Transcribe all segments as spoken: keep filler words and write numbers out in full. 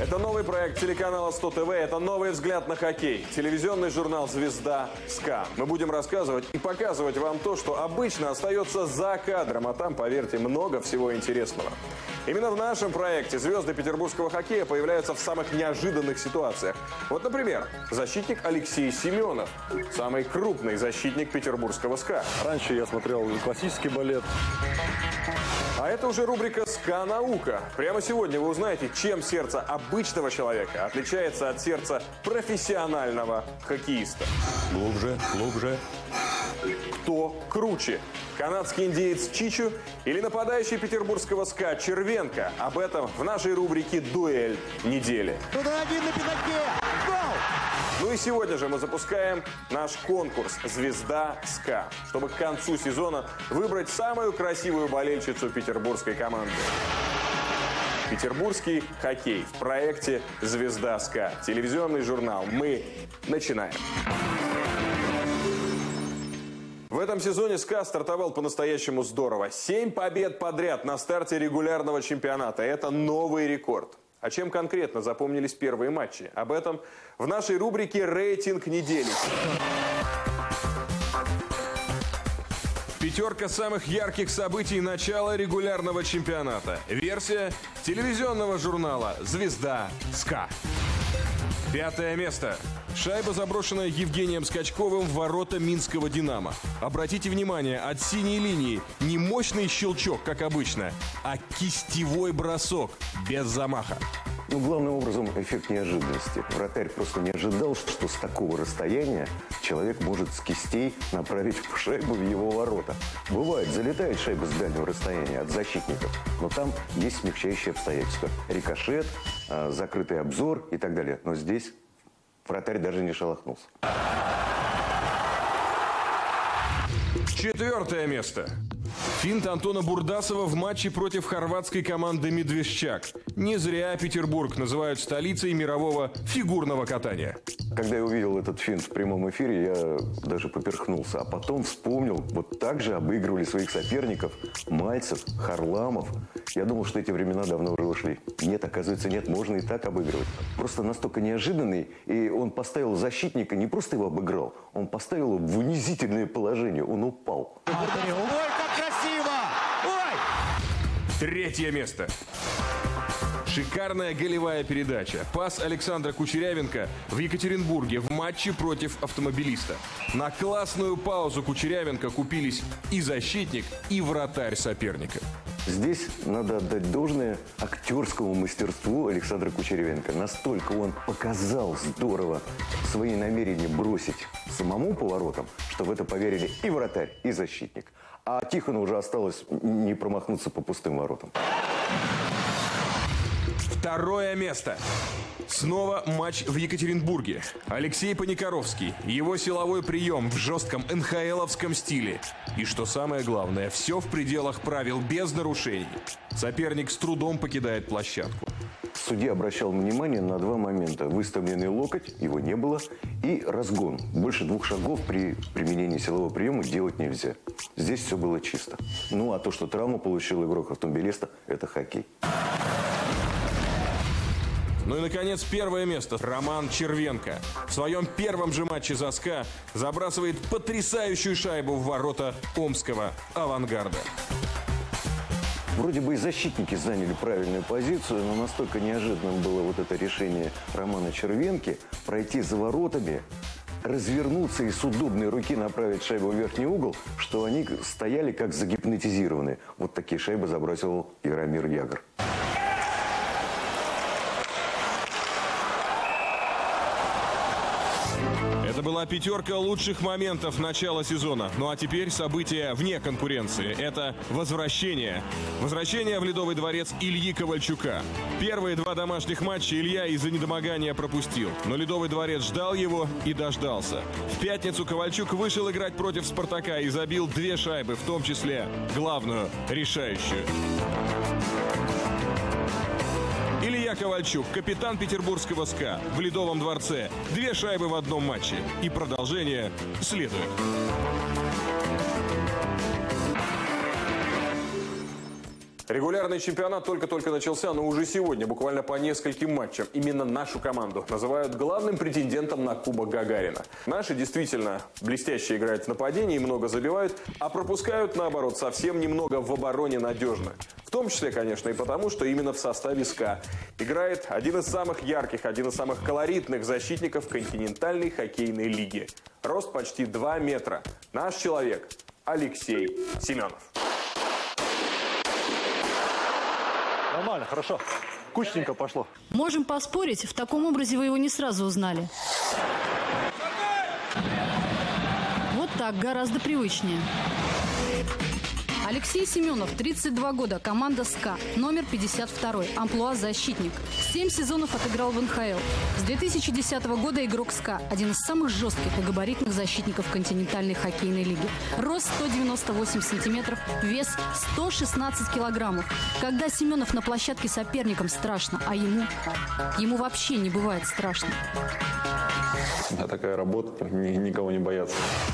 Это новый проект телеканала сто тэ вэ, это новый взгляд на хоккей. Телевизионный журнал «Звезда СКА». Мы будем рассказывать и показывать вам то, что обычно остается за кадром, а там, поверьте, много всего интересного. Именно в нашем проекте звезды петербургского хоккея появляются в самых неожиданных ситуациях. Вот, например, защитник Алексей Семенов, самый крупный защитник петербургского СКА. Раньше я смотрел классический балет. А это уже рубрика «СКА-наука». Прямо сегодня вы узнаете, чем сердце обычного человека отличается от сердца профессионального хоккеиста. Глубже, глубже. Кто круче? Канадский индеец Чичу или нападающий петербургского СКА Червенко? Об этом в нашей рубрике «Дуэль недели». Туда один на пятаке. Гол! Ну и сегодня же мы запускаем наш конкурс «Звезда СКА», чтобы к концу сезона выбрать самую красивую болельщицу петербургской команды. Петербургский хоккей в проекте «Звезда СКА». Телевизионный журнал. Мы начинаем. В этом сезоне СКА стартовал по-настоящему здорово. Семь побед подряд на старте регулярного чемпионата. Это новый рекорд. А чем конкретно запомнились первые матчи? Об этом в нашей рубрике «Рейтинг недели». Пятерка самых ярких событий начала регулярного чемпионата. Версия телевизионного журнала «Звезда СКА». Пятое место. Шайба, заброшенная Евгением Скачковым в ворота минского «Динамо». Обратите внимание, от синей линии не мощный щелчок, как обычно, а кистевой бросок, без замаха. Ну, главным образом, эффект неожиданности. Вратарь просто не ожидал, что с такого расстояния человек может с кистей направить шайбу в его ворота. Бывает, залетает шайба с дальнего расстояния от защитников, но там есть смягчающие обстоятельства. Рикошет, э, закрытый обзор и так далее. Но здесь вратарь даже не шелохнулся. Четвертое место. Финт Антона Бурдасова в матче против хорватской команды «Медвежчак». Не зря Петербург называют столицей мирового фигурного катания. Когда я увидел этот финт в прямом эфире, я даже поперхнулся. А потом вспомнил, вот так же обыгрывали своих соперников Мальцев, Харламов. Я думал, что эти времена давно уже ушли. Нет, оказывается, нет, можно и так обыгрывать. Просто настолько неожиданный, и он поставил защитника, не просто его обыграл, он поставил его в унизительное положение, он упал. Ой, как красиво! Ой! Третье место. Шикарная голевая передача. Пас Александра Кучерявенко в Екатеринбурге в матче против «Автомобилиста». На классную паузу Кучерявенко купились и защитник, и вратарь соперника. Здесь надо отдать должное актерскому мастерству Александра Кучерявенко. Настолько он показал здорово свои намерения бросить самому поворотом, что в это поверили и вратарь, и защитник. А Тихону уже осталось не промахнуться по пустым воротам. Второе место. Снова матч в Екатеринбурге. Алексей Паникоровский. Его силовой прием в жестком эн ха эловском стиле. И что самое главное, все в пределах правил, без нарушений. Соперник с трудом покидает площадку. Судья обращал внимание на два момента. Выставленный локоть, его не было, и разгон. Больше двух шагов при применении силового приема делать нельзя. Здесь все было чисто. Ну, а то, что травму получил игрок «Автомобилиста», это хоккей. Ну и, наконец, первое место. Роман Червенко. В своем первом же матче за СКА забрасывает потрясающую шайбу в ворота омского «Авангарда». Вроде бы и защитники заняли правильную позицию, но настолько неожиданным было вот это решение Романа Червенки пройти за воротами, развернуться и с удобной руки направить шайбу в верхний угол, что они стояли как загипнотизированные. Вот такие шайбы забросил Яромир Ягр. Это была пятерка лучших моментов начала сезона. Ну а теперь события вне конкуренции. Это возвращение. Возвращение в Ледовый дворец Ильи Ковальчука. Первые два домашних матча Илья из-за недомогания пропустил. Но Ледовый дворец ждал его и дождался. В пятницу Ковальчук вышел играть против «Спартака» и забил две шайбы, в том числе главную, решающую. Илья Ковальчук, капитан петербургского СКА в Ледовом дворце. Две шайбы в одном матче. И продолжение следует. Регулярный чемпионат только-только начался, но уже сегодня, буквально по нескольким матчам, именно нашу команду называют главным претендентом на Кубок Гагарина. Наши действительно блестяще играют в нападении, много забивают, а пропускают, наоборот, совсем немного в обороне надежно. В том числе, конечно, и потому, что именно в составе СКА играет один из самых ярких, один из самых колоритных защитников континентальной хоккейной лиги. Рост почти два метра. Наш человек Алексей Семенов. Нормально, хорошо. Кучненько пошло. Можем поспорить, в таком образе вы его не сразу узнали. Вот так, гораздо привычнее. Алексей Семенов, тридцать два года, команда СКА, номер пятьдесят два, амплуа защитник. Семь сезонов отыграл в эн ха эл. С две тысячи десятого года игрок СКА, один из самых жестких и габаритных защитников континентальной хоккейной лиги. Рост сто девяносто восемь сантиметров, вес сто шестнадцать килограммов. Когда Семенов на площадке соперникам страшно, а ему, ему вообще не бывает страшно. У меня такая работа, ни- никого не бояться.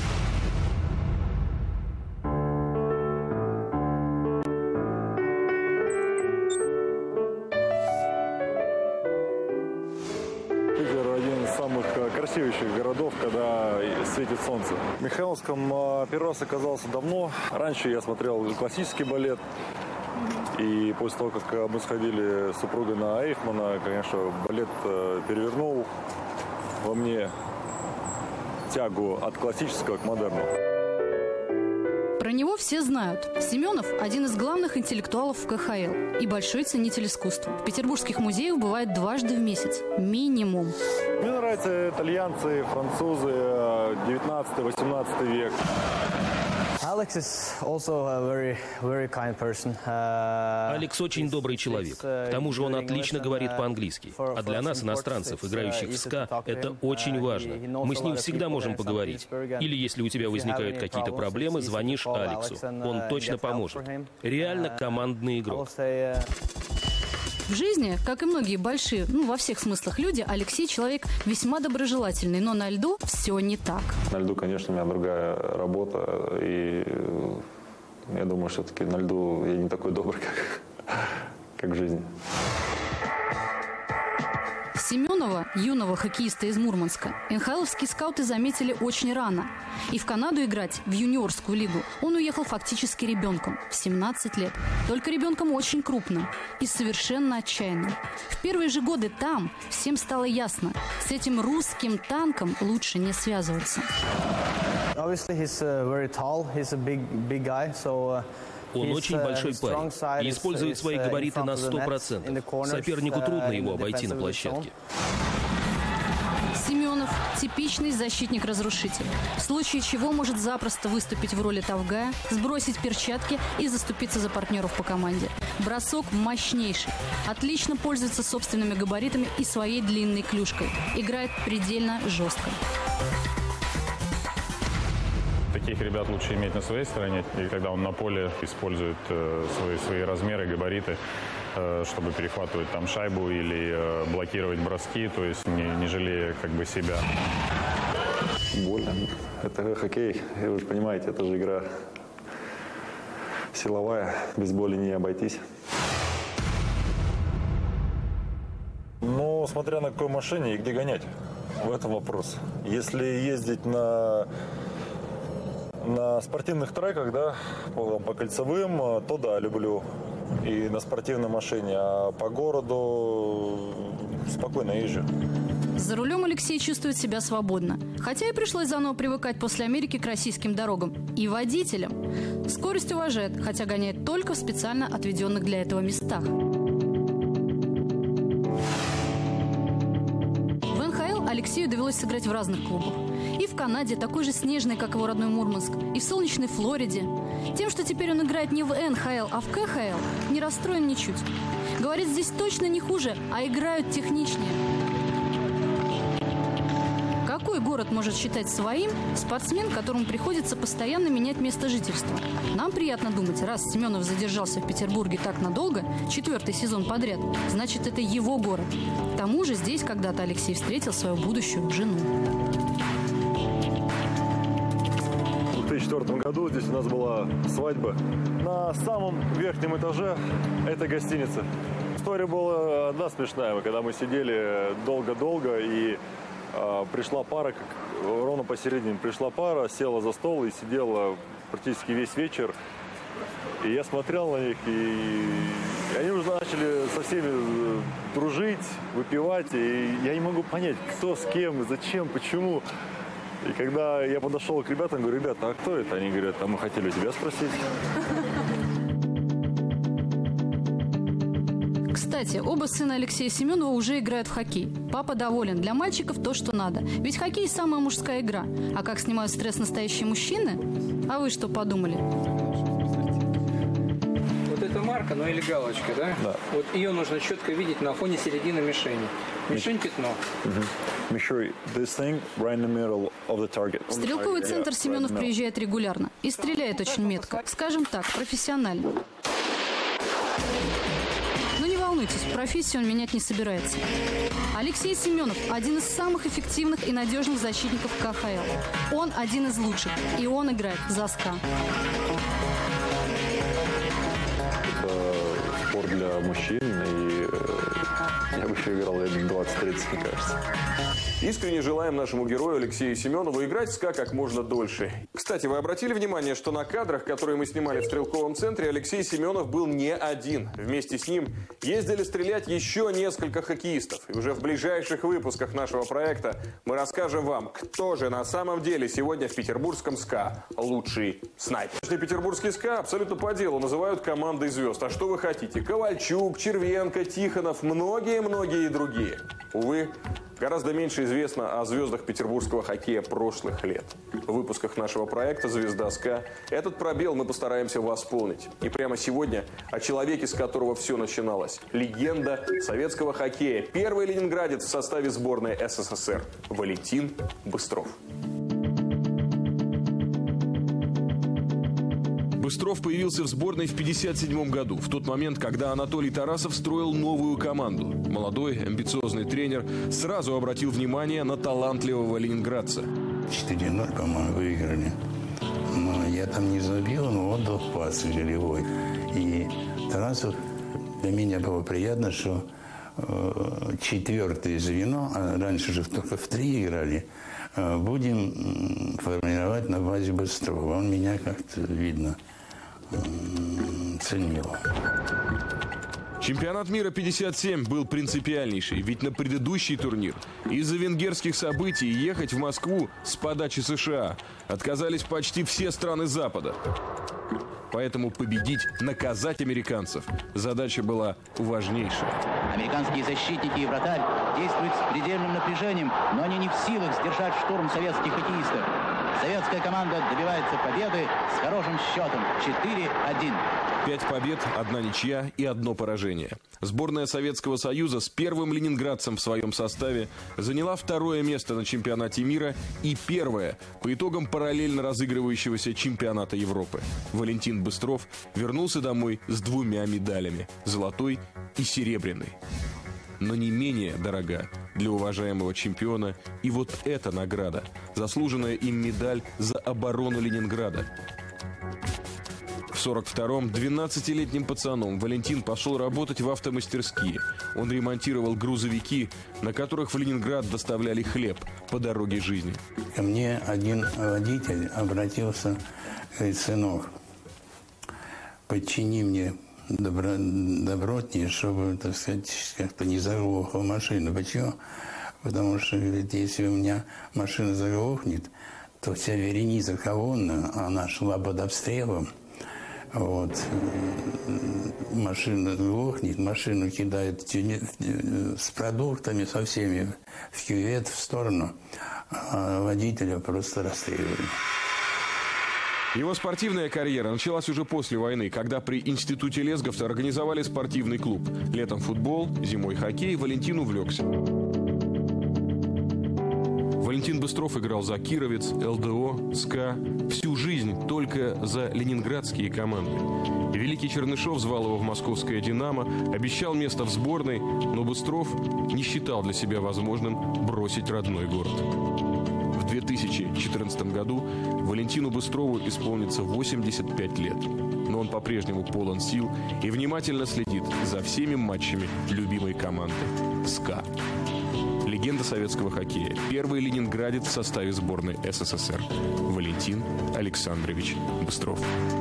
Питер один из самых э, красивейших городов, когда светит солнце. В Михайловском э, первый раз оказался давно. Раньше я смотрел классический балет. И после того, как мы сходили с супругой на Эйхмана, конечно, балет э, перевернул во мне тягу от классического к модерну. Про него все знают. Семенов – один из главных интеллектуалов в ка ха эл и большой ценитель искусства. В петербургских музеях бывает дважды в месяц. Минимум. Мне нравятся итальянцы, французы, девятнадцатый-восемнадцатый век. Alex is also a very, very kind person. Uh, Алекс очень добрый человек. К тому же он отлично говорит по-английски. А для нас, иностранцев, играющих в СКА, это очень важно. Мы с ним всегда можем поговорить. Или если у тебя возникают какие-то проблемы, звонишь Алексу. Он точно поможет. Реально командный игрок. В жизни, как и многие большие, ну, во всех смыслах люди, Алексей человек весьма доброжелательный, но на льду все не так. На льду, конечно, у меня другая работа, и я думаю, все-таки на льду я не такой добрый, как, как в жизни. Семенова, юного хоккеиста из Мурманска, эн ха эловские скауты заметили очень рано. И в Канаду играть, в юниорскую лигу, он уехал фактически ребенком, в семнадцать лет. Только ребенком очень крупным и совершенно отчаянным. В первые же годы там всем стало ясно, с этим русским танком лучше не связываться. obviously, he's uh, very tall. He's a big, big guy. So. Uh, Он очень большой парень и использует свои габариты на сто процентов. Сопернику трудно его обойти на площадке. Семенов – типичный защитник-разрушитель. В случае чего может запросто выступить в роли тавгая, сбросить перчатки и заступиться за партнеров по команде. Бросок мощнейший. Отлично пользуется собственными габаритами и своей длинной клюшкой. Играет предельно жестко. Таких ребят лучше иметь на своей стороне, и когда он на поле использует э, свои, свои размеры, габариты, э, чтобы перехватывать там шайбу или э, блокировать броски, то есть не, не жалея как бы себя. Больно. Это хоккей, вы же понимаете, это же игра силовая, без боли не обойтись. Ну, смотря на какой машине и где гонять, в этом вопрос. Если ездить на... На спортивных треках, да, по, по кольцевым, то да, люблю. И на спортивной машине, а по городу спокойно езжу. За рулем Алексей чувствует себя свободно. Хотя и пришлось заново привыкать после Америки к российским дорогам. И водителям. Скорость уважает, хотя гоняет только в специально отведенных для этого местах. В эн ха эл Алексею довелось сыграть в разных клубах. И в Канаде, такой же снежный, как его родной Мурманск, и в солнечной Флориде. Тем, что теперь он играет не в эн ха эл, а в ка ха эл, не расстроен ничуть. Говорит, здесь точно не хуже, а играют техничнее. Какой город может считать своим спортсмен, которому приходится постоянно менять место жительства? Нам приятно думать, раз Семенов задержался в Петербурге так надолго, четвертый сезон подряд, значит, это его город. К тому же здесь когда-то Алексей встретил свою будущую жену. В две четвёртом году здесь у нас была свадьба. На самом верхнем этаже этой гостиницы. История была одна смешная. Когда мы сидели долго-долго, и э, пришла пара, как, ровно посередине пришла пара, села за стол и сидела практически весь вечер. И я смотрел на них, и они уже начали со всеми дружить, выпивать. И я не могу понять, кто с кем, зачем, почему. И когда я подошел к ребятам, говорю: ребята, а кто это? Они говорят: а мы хотели у тебя спросить. Кстати, оба сына Алексея Семенова уже играют в хоккей. Папа доволен. Для мальчиков то, что надо. Ведь хоккей – самая мужская игра. А как снимают стресс настоящие мужчины? А вы что подумали? Вот эта марка, ну или галочка, да? Да. Вот ее нужно четко видеть на фоне середины мишени. Мишень – пятно. Стрелковый центр Семенов приезжает регулярно и стреляет очень метко. Скажем так, профессионально. Но не волнуйтесь, профессию он менять не собирается. Алексей Семенов – один из самых эффективных и надежных защитников ка ха эл. Он один из лучших, и он играет за СКА. Это спорт для мужчин, и я бы еще играл лет двадцать-тридцать, мне кажется. Искренне желаем нашему герою Алексею Семенову играть в СКА как можно дольше. Кстати, вы обратили внимание, что на кадрах, которые мы снимали в стрелковом центре, Алексей Семенов был не один. Вместе с ним ездили стрелять еще несколько хоккеистов. И уже в ближайших выпусках нашего проекта мы расскажем вам, кто же на самом деле сегодня в петербургском СКА лучший снайпер. Петербургский СКА абсолютно по делу называют командой звезд. А что вы хотите? Ковальчук, Червенко, Тихонов, многие-многие другие. Увы, гораздо меньше известно о звездах петербургского хоккея прошлых лет. В выпусках нашего проекта «Звезда СКА» этот пробел мы постараемся восполнить. И прямо сегодня о человеке, с которого все начиналось. Легенда советского хоккея. Первый ленинградец в составе сборной эс эс эс эр. Валентин Быстров. Быстров появился в сборной в пятьдесят седьмом году, в тот момент, когда Анатолий Тарасов строил новую команду. Молодой, амбициозный тренер сразу обратил внимание на талантливого ленинградца. четыре ноль, по-моему, выиграли. Но я там не забил, но отдал пас голевой. И Тарасов, для меня было приятно, что э, четвертое звено, а раньше же только в три играли, э, будем формировать на базе Быстрова. Он меня как-то, видно, ценил. Чемпионат мира пятьдесят семь был принципиальнейший, ведь на предыдущий турнир из-за венгерских событий ехать в Москву с подачи США отказались почти все страны Запада. Поэтому победить, наказать американцев задача была важнейшая. Американские защитники и вратарь действуют с предельным напряжением, но они не в силах сдержать штурм советских хоккеистов. Советская команда добивается победы с хорошим счетом четыре один. Пять побед, одна ничья и одно поражение. Сборная Советского Союза с первым ленинградцем в своем составе заняла второе место на чемпионате мира и первое по итогам параллельно разыгрывающегося чемпионата Европы. Валентин Быстров вернулся домой с двумя медалями – золотой и серебряной. Но не менее дорога для уважаемого чемпиона и вот эта награда – заслуженная им медаль за оборону Ленинграда. В сорок втором двенадцатилетним пацаном Валентин пошел работать в автомастерские. Он ремонтировал грузовики, на которых в Ленинград доставляли хлеб по дороге жизни. Ко мне один водитель обратился, говорит: сынок, подчини мне добро, добротнее, чтобы, так сказать, как-то не заглохла машина. Почему? Потому что, говорит, если у меня машина заглохнет, то вся вереница колонна, она шла под обстрелом. Вот. Машина глохнет, машину кидают с продуктами, со всеми в кювет, в сторону, а водителя просто расстреливали. Его спортивная карьера началась уже после войны, когда при Институте Лесговца организовали спортивный клуб. Летом футбол, зимой хоккей, Валентин увлекся. Валентин Быстров играл за Кировец, эл дэ о, СКА. Всю жизнь только за ленинградские команды. Великий Чернышов звал его в московское «Динамо», обещал место в сборной, но Быстров не считал для себя возможным бросить родной город. В в две тысячи четырнадцатом году Валентину Быстрову исполнится восемьдесят пять лет. Но он по-прежнему полон сил и внимательно следит за всеми матчами любимой команды «СКА». Легенда советского хоккея. Первый ленинградец в составе сборной СССР. Валентин Александрович Быстров.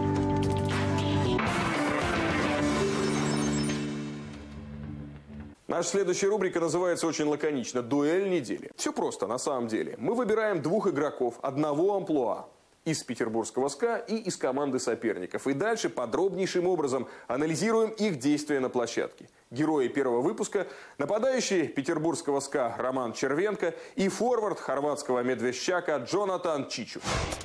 Наша следующая рубрика называется очень лаконично «Дуэль недели». Все просто, на самом деле. Мы выбираем двух игроков одного амплуа из петербургского СКА и из команды соперников. И дальше подробнейшим образом анализируем их действия на площадке. Герои первого выпуска – нападающий петербургского СКА Роман Червенко и форвард хорватского Медвещака Джонатан Чичу.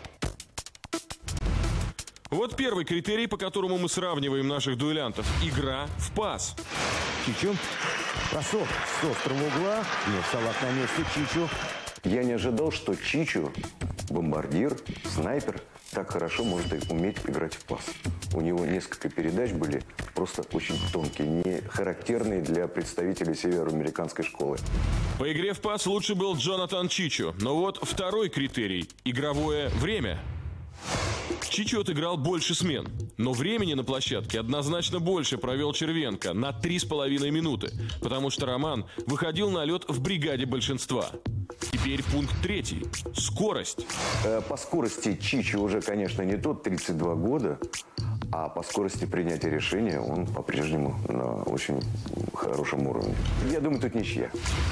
Вот первый критерий, по которому мы сравниваем наших дуэлянтов. Игра в пас. Чичу. Бросок с острого угла. Нет, Салах на месте. Чичу. Я не ожидал, что Чичу, бомбардир, снайпер, так хорошо может уметь играть в пас. У него несколько передач были просто очень тонкие, не характерные для представителей североамериканской школы. По игре в пас лучше был Джонатан Чичу. Но вот второй критерий – игровое время. Чичу отыграл больше смен, но времени на площадке однозначно больше провел Червенко на три с половиной минуты, потому что Роман выходил на лед в бригаде большинства. Теперь пункт третий – скорость. По скорости Чичу уже, конечно, не тот, тридцать два года, а по скорости принятия решения он по-прежнему на очень хорошем уровне. Я думаю, тут ничья.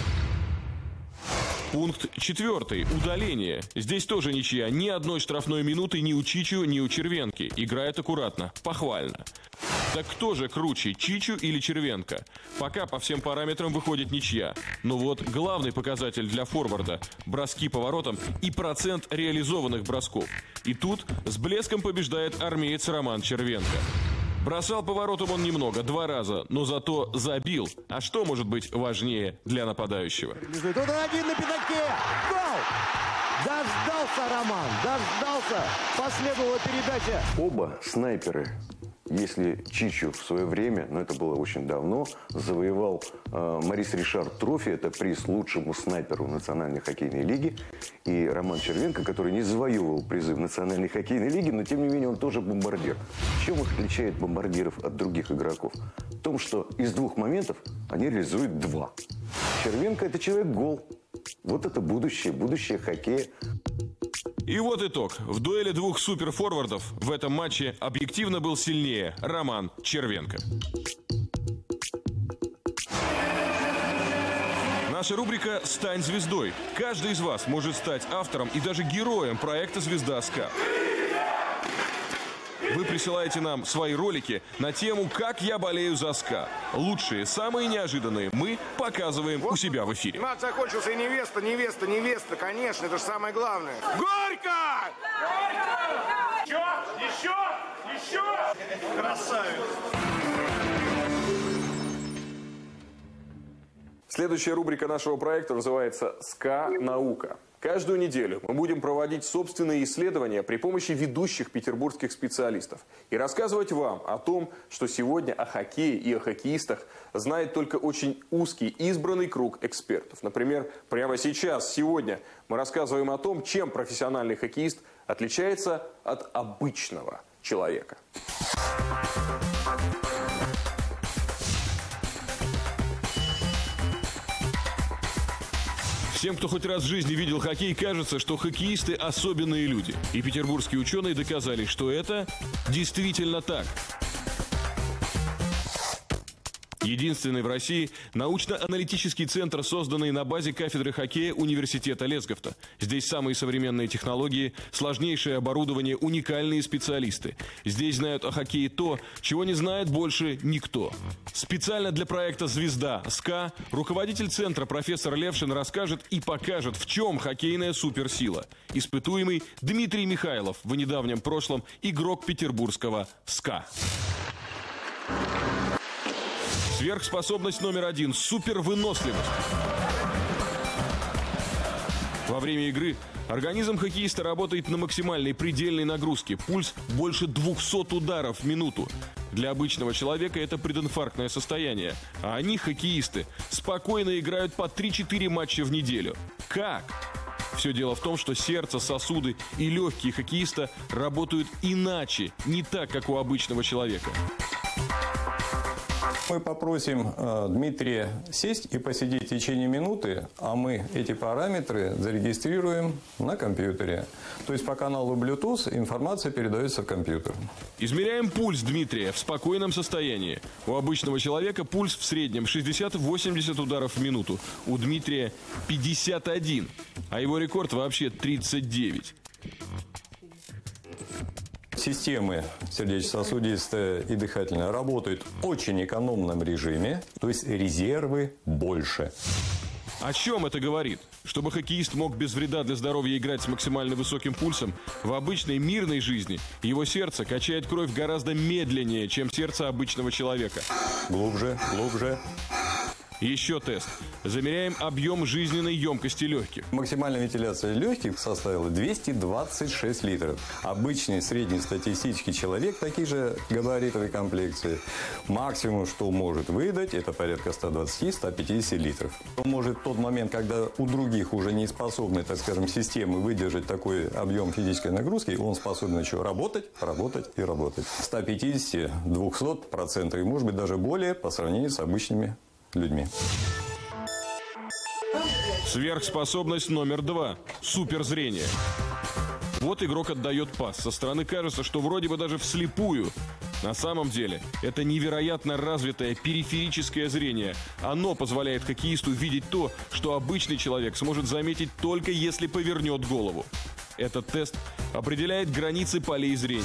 Пункт четвертый. Удаление. Здесь тоже ничья. Ни одной штрафной минуты ни у Чичу, ни у Червенки. Играет аккуратно. Похвально. Так кто же круче, Чичу или Червенко? Пока по всем параметрам выходит ничья. Но вот главный показатель для форварда – броски по воротам и процент реализованных бросков. И тут с блеском побеждает армеец Роман Червенко. Бросал по воротам он немного, два раза, но зато забил. А что может быть важнее для нападающего? Тут один на пятаке. Гол! Дождался Роман, дождался. Последовала передача. Оба снайперы, если Чичу в свое время, но это было очень давно, завоевал э, Морис Ришар трофи, это приз лучшему снайперу Национальной хоккейной лиги, и Роман Червенко, который не завоевывал призы в Национальной хоккейной лиге, но тем не менее он тоже бомбардир. Чем их отличает бомбардиров от других игроков? В том, что из двух моментов они реализуют два. Червенко – это человек-гол. Вот это будущее, будущее хоккея. И вот итог. В дуэли двух суперфорвардов в этом матче объективно был сильнее Роман Червенко. Наша рубрика «Стань звездой». Каждый из вас может стать автором и даже героем проекта «Звезда СКА». Вы присылаете нам свои ролики на тему «Как я болею за СКА». Лучшие, самые неожиданные мы показываем у себя в эфире. Матч закончился, и невеста, невеста, невеста, конечно, это же самое главное. Горько! Еще, еще, еще! Красавец! Следующая рубрика нашего проекта называется «СКА. Наука». Каждую неделю мы будем проводить собственные исследования при помощи ведущих петербургских специалистов и рассказывать вам о том, что сегодня о хоккее и о хоккеистах знает только очень узкий избранный круг экспертов. Например, прямо сейчас, сегодня мы рассказываем о том, чем профессиональный хоккеист отличается от обычного человека. Всем, кто хоть раз в жизни видел хоккей, кажется, что хоккеисты – особенные люди. И петербургские ученые доказали, что это действительно так. Единственный в России научно-аналитический центр, созданный на базе кафедры хоккея университета Лесгофта. Здесь самые современные технологии, сложнейшее оборудование, уникальные специалисты. Здесь знают о хоккее то, чего не знает больше никто. Специально для проекта «Звезда СКА» руководитель центра профессор Левшин расскажет и покажет, в чем хоккейная суперсила. Испытуемый Дмитрий Михайлов, в недавнем прошлом игрок петербургского СКА. Сверхспособность номер один – супервыносливость. Во время игры организм хоккеиста работает на максимальной предельной нагрузке. Пульс больше двухсот ударов в минуту. Для обычного человека это прединфарктное состояние. А они, хоккеисты, спокойно играют по три-четыре матча в неделю. Как? Все дело в том, что сердце, сосуды и легкие хоккеиста работают иначе, не так, как у обычного человека. Мы попросим э, Дмитрия сесть и посидеть в течение минуты, а мы эти параметры зарегистрируем на компьютере. То есть по каналу Bluetooth информация передается в компьютер. Измеряем пульс Дмитрия в спокойном состоянии. У обычного человека пульс в среднем шестьдесят-восемьдесят ударов в минуту. У Дмитрия пятьдесят один, а его рекорд вообще тридцать девять. Системы сердечно-сосудистая и дыхательная работают в очень экономном режиме, то есть резервы больше. О чем это говорит? Чтобы хоккеист мог без вреда для здоровья играть с максимально высоким пульсом, в обычной мирной жизни его сердце качает кровь гораздо медленнее, чем сердце обычного человека. Глубже, глубже. Еще тест. Замеряем объем жизненной емкости легких. Максимальная вентиляция легких составила двести двадцать шесть литров. Обычный среднестатистический человек, таких же габаритов и комплекции, максимум, что может выдать, это порядка ста двадцати — ста пятидесяти литров. Он может в тот момент, когда у других уже не способны, так скажем, системы выдержать такой объем физической нагрузки, он способен еще работать, работать и работать. ста пятидесяти — двухсот процентов, и может быть даже более по сравнению с обычными людьми. Сверхспособность номер два. Суперзрение. Вот игрок отдает пас. Со стороны кажется, что вроде бы даже вслепую. На самом деле, это невероятно развитое периферическое зрение. Оно позволяет хоккеисту видеть то, что обычный человек сможет заметить только если повернет голову. Этот тест определяет границы полей зрения.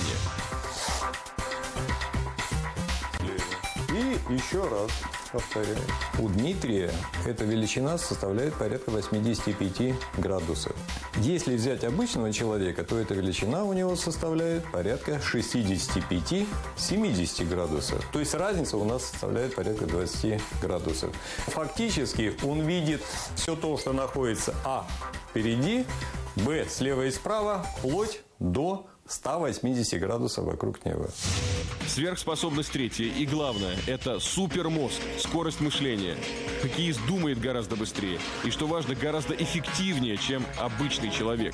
И еще раз повторяю. У Дмитрия эта величина составляет порядка восьмидесяти пяти градусов. Если взять обычного человека, то эта величина у него составляет порядка шестидесяти пяти — семидесяти градусов. То есть разница у нас составляет порядка двадцати градусов. Фактически он видит все то, что находится а. впереди, б. слева и справа, вплоть до ста восьмидесяти градусов вокруг неба. Сверхспособность третья и главное – это супермозг, скорость мышления. Хоккеист думает гораздо быстрее и, что важно, гораздо эффективнее, чем обычный человек.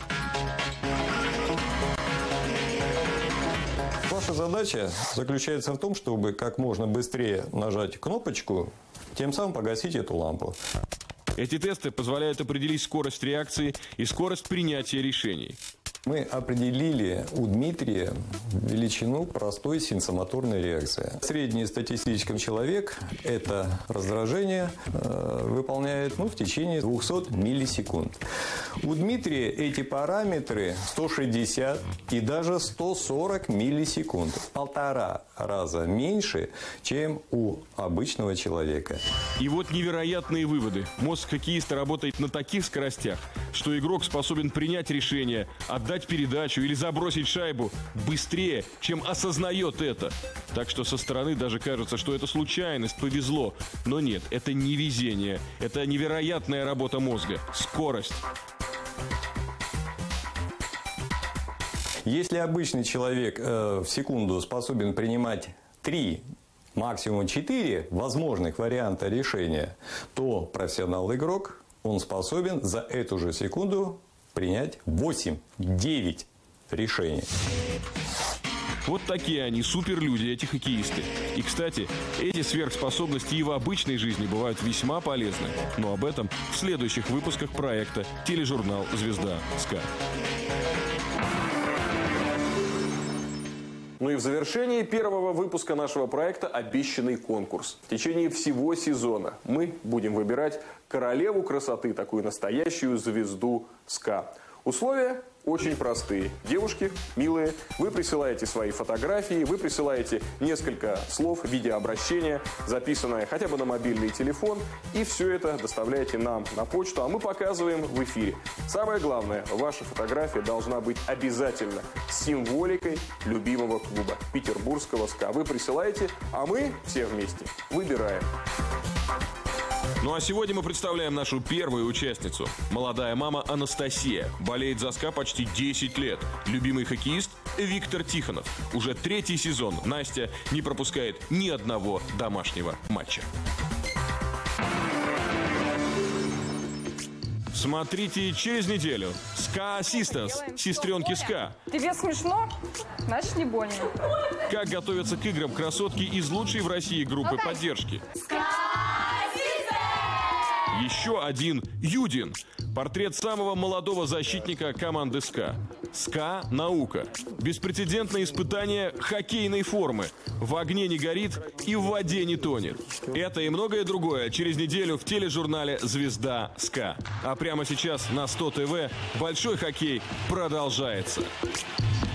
Ваша задача заключается в том, чтобы как можно быстрее нажать кнопочку, тем самым погасить эту лампу. Эти тесты позволяют определить скорость реакции и скорость принятия решений. Мы определили у Дмитрия величину простой сенсомоторной реакции. Среднестатистический человек это раздражение э, выполняет ну, в течение двухсот миллисекунд. У Дмитрия эти параметры сто шестьдесят и даже сто сорок миллисекунд. В полтора раза меньше, чем у обычного человека. И вот невероятные выводы. Мозг хоккеиста работает на таких скоростях, что игрок способен принять решение, отдать передачу или забросить шайбу быстрее, чем осознает это. Так что со стороны даже кажется, что это случайность, повезло. Но нет, это не везение. Это невероятная работа мозга. Скорость. Если обычный человек э, в секунду способен принимать три, максимум четыре возможных варианта решения, то профессионал-игрок, он способен за эту же секунду принять восемь-девять решений. Вот такие они, суперлюди, эти хоккеисты. И, кстати, эти сверхспособности и в обычной жизни бывают весьма полезны. Но об этом в следующих выпусках проекта тележурнал «Звезда СКА». Ну и в завершении первого выпуска нашего проекта обещанный конкурс. В течение всего сезона мы будем выбирать королеву красоты, такую настоящую звезду СКА. Условия очень простые. Девушки, милые, вы присылаете свои фотографии, вы присылаете несколько слов, видеообращения, записанное хотя бы на мобильный телефон, и все это доставляете нам на почту, а мы показываем в эфире. Самое главное, ваша фотография должна быть обязательно с символикой любимого клуба петербургского СКА. Вы присылаете, а мы все вместе выбираем. Ну а сегодня мы представляем нашу первую участницу. Молодая мама Анастасия. Болеет за СКА почти десять лет. Любимый хоккеист Виктор Тихонов. Уже третий сезон Настя не пропускает ни одного домашнего матча. В Смотрите через неделю. СКА Систерс, сестренки СКА. Тебе смешно? Значит, не больно. Как готовятся к играм красотки из лучшей в России группы поддержки. Еще один Юдин. Портрет самого молодого защитника команды СКА. СКА «Наука». Беспрецедентное испытание хоккейной формы. В огне не горит и в воде не тонет. Это и многое другое через неделю в тележурнале «Звезда СКА». А прямо сейчас на сто ТВ большой хоккей продолжается.